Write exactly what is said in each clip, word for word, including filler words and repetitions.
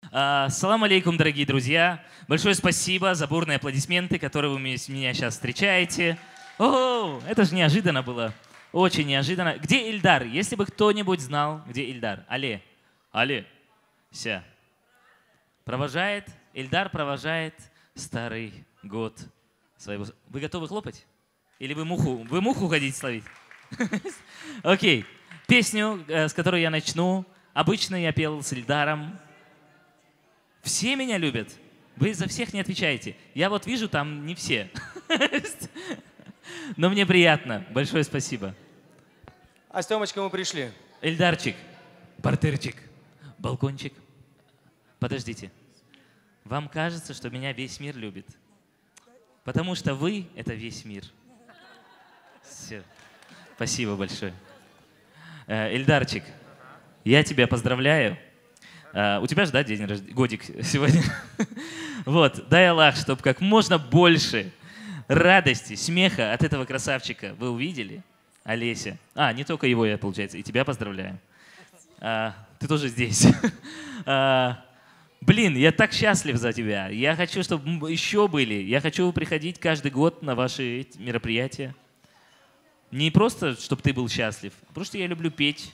Ассаламу алейкум, дорогие друзья. Большое спасибо за бурные аплодисменты, которые вы меня сейчас встречаете. О, это же неожиданно было. Очень неожиданно. Где Ильдар? Если бы кто-нибудь знал, где Ильдар. Але. Але. Ся. Провожает. Ильдар провожает старый год своего. Вы готовы хлопать? Или вы муху? Вы муху хотите словить? Окей. Песню, с которой я начну. Обычно я пел с Ильдаром. Все меня любят. Вы за всех не отвечаете. Я вот вижу, там не все. Но мне приятно. Большое спасибо. А с Тёмочкой мы пришли. Эльдарчик, портерчик, балкончик. Подождите. Вам кажется, что меня весь мир любит? Потому что вы — это весь мир. Все. Спасибо большое. Эльдарчик, я тебя поздравляю. Uh, у тебя же, да, день рождения, годик сегодня. Вот, дай Аллах, чтобы как можно больше радости, смеха от этого красавчика вы увидели, Олеся. А, не только его я, получается, и тебя поздравляю. Uh, ты тоже здесь. uh, блин, я так счастлив за тебя. Я хочу, чтобы еще были. Я хочу приходить каждый год на ваши мероприятия. Не просто, чтобы ты был счастлив, а потому что я люблю петь.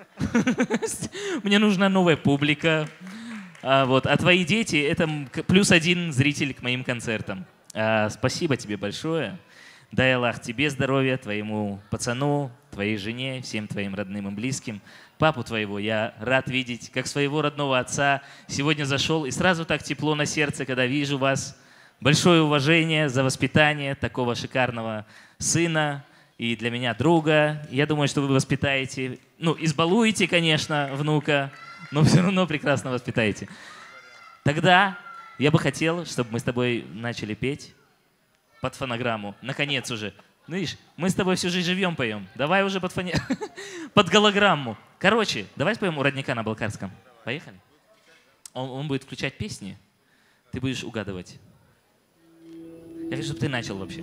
Мне нужна новая публика. А, вот. а твои дети — это плюс один зритель к моим концертам. А, спасибо тебе большое. Дай Аллах тебе здоровья, твоему пацану, твоей жене, всем твоим родным и близким. Папу твоего я рад видеть, как своего родного отца. Сегодня зашел, и сразу так тепло на сердце, когда вижу вас. Большое уважение за воспитание такого шикарного сына. И для меня друга. Я думаю, что вы воспитаете, ну, избалуете, конечно, внука, но все равно прекрасно воспитаете. Тогда я бы хотел, чтобы мы с тобой начали петь под фонограмму. Наконец уже. Ну, видишь, мы с тобой всю жизнь живем, поем. Давай уже под, фоне... под голограмму. Короче, давай споем у родника на Балкарском. Поехали? Он, он будет включать песни, ты будешь угадывать. Я хочу, чтобы ты начал вообще.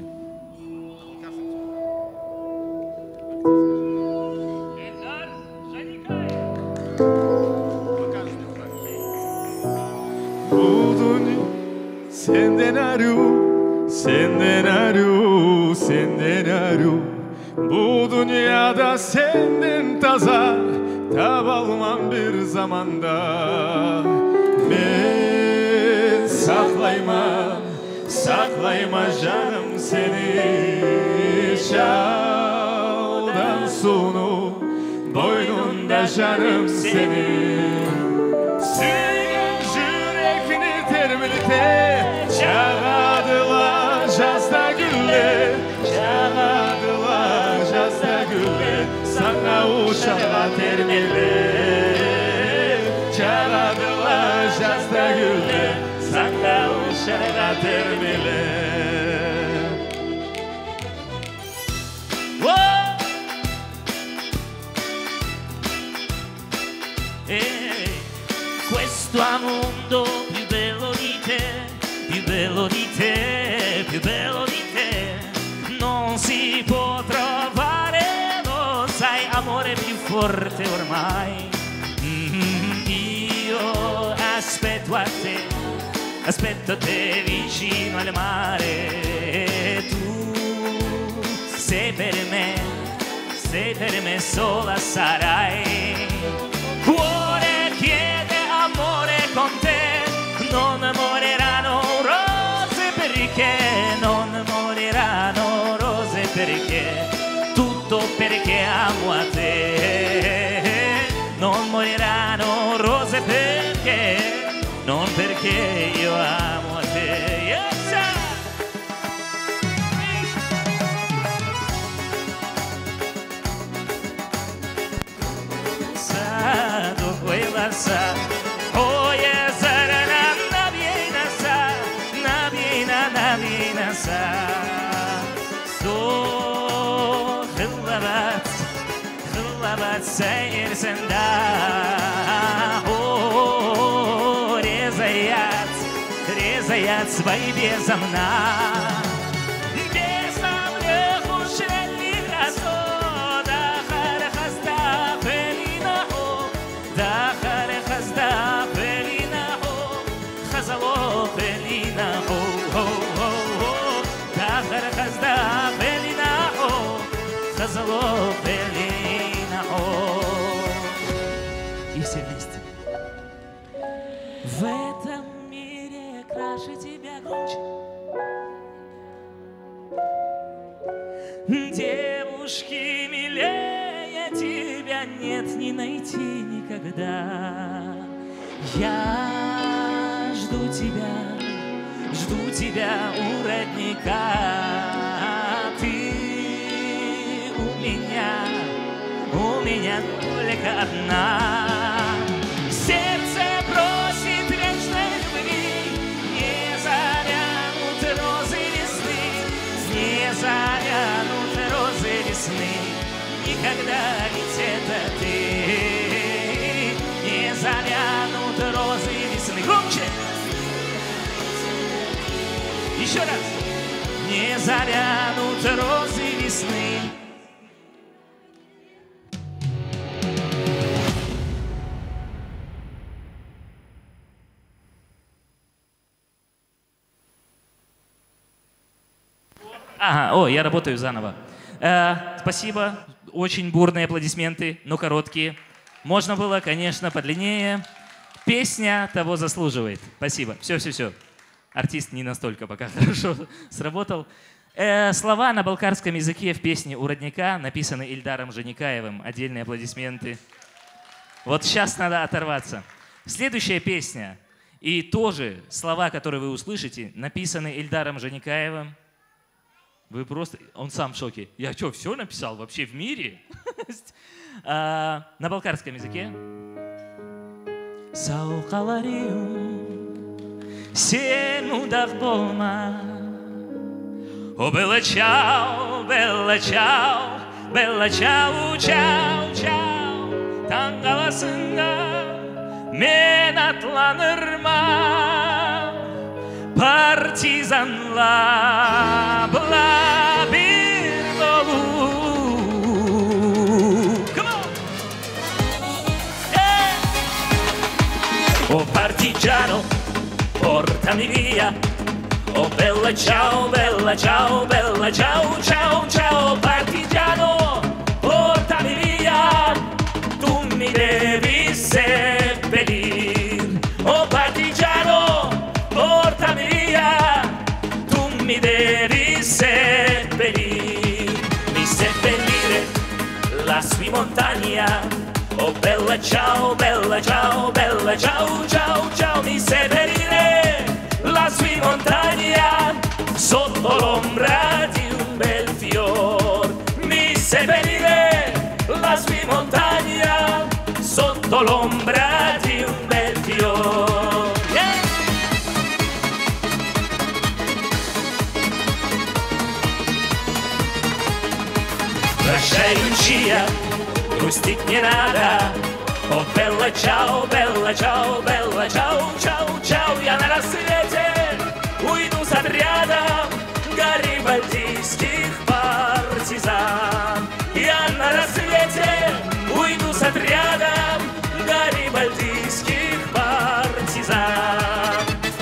Sendenario, sendenario, sendenario. Bu dünyada senden taza tav almam bir zamanda. Ben saklayma, saklayma canım seni. Şaldan sonu boynunda canım seni. Sürgen yürekini termilite. Çağadılar жазda gülle, çağadılar жазda gülle, sana uçağa termile. Çağadılar жазda gülle, sana uçağa termile. Questo mondo più bello di te, più bello di te, più bello di te, non si può trovare, lo sai, amore più forte ormai. Mm, io aspetto a te, aspetto te vicino al mare, tu sei per me, sei per me sola sarai. Cuore chiede amore con te, non moriranno rose perché, non moriranno rose perché, tutto perché amo a te. Non moriranno rose perché, non perché io amo a te. Yes, sa, dove la sa, oh yes, so خلبت خلبت سير سندا о резаят резаят свои безумна без намек уж не красо да хархаста пелина о да хархаста пелина о В этом мире краше тебя громче. Девушки милее тебя нет не найти никогда. Я жду тебя, жду тебя у родника. Ты у меня, у меня только одна. Сердце просит вечной любви, не завянут розы весны, не завянут розы весны. Никогда ведь это ты, не завянут розы весны. Громче! Еще раз! Не завянут розы весны. Ага, о, я работаю заново. Э, спасибо, очень бурные аплодисменты, но короткие. Можно было, конечно, подлиннее. Песня того заслуживает. Спасибо. Все, все, все. Артист не настолько пока хорошо сработал. Э, слова на балкарском языке в песне «У родника» написаны Ильдаром Жаникаевым. Отдельные аплодисменты. Вот сейчас надо оторваться. Следующая песня. И тоже слова, которые вы услышите, написаны Ильдаром Жаникаевым. Вы просто... Он сам в шоке. Я что, все написал вообще в мире? На балкарском языке. Сену дахболма. О, белла чао, белла чао, белла чао, чао, чао. Тангаласында мен атланырман. Партизанла была бир болу. О, партиджано, порта ми вия. О, белла чао, белла чао, белла чао, чао, чао. Partigiano, portami via, tu mi devi seppellir. Oh partigiano, portami via, tu mi devi seppellir. Mi seppellire lassù in montagna. Oh bella ciao, bella ciao, bella ciao, ciao, ciao. Mi seppellire lassù in montagna, sotto l'ombra di un bel fior. Mi seppellire lassù in montagna, sotto l'ombra di un bel fior. Yeah. Прощай, Лючия, грустить не надо. О, белла чао, белла чао, белла чао, чао, чао. Я на рассвете уйду с отрядом гарибальдийских партизан. Я на рассвете уйду с отрядом гарибальдийских партизан.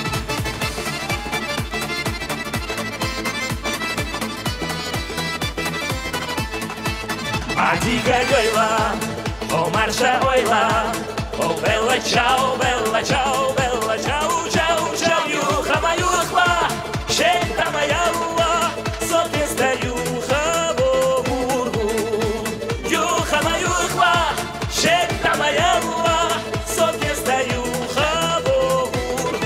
Адига гойла, о марша ойла, о белла чао, белла чао, белла чао, чао, чао. Юха маюхла, шейта моя ула, сопеста юха богургу. Юха маюхла, шейта моя ула, сопеста юха богургу.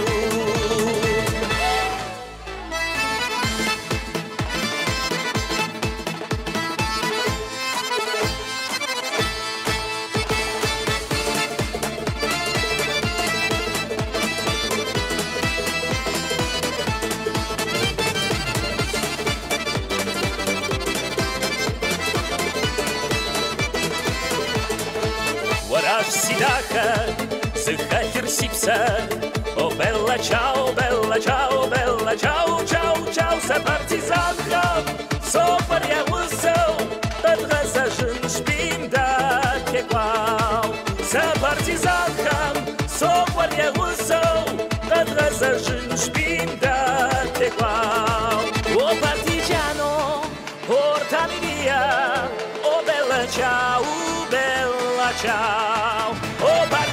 Сидака, сыхатер сипса. О, белла чао, белла чао, белла чао, чао, чао. За партизанка, сопар я высел, тогда зажин шпим да кепал. За партизанка, сопар я высел, тогда зажин шпим да кепал. О, партизано, portami via, oh bella ciao, bella ciao, oh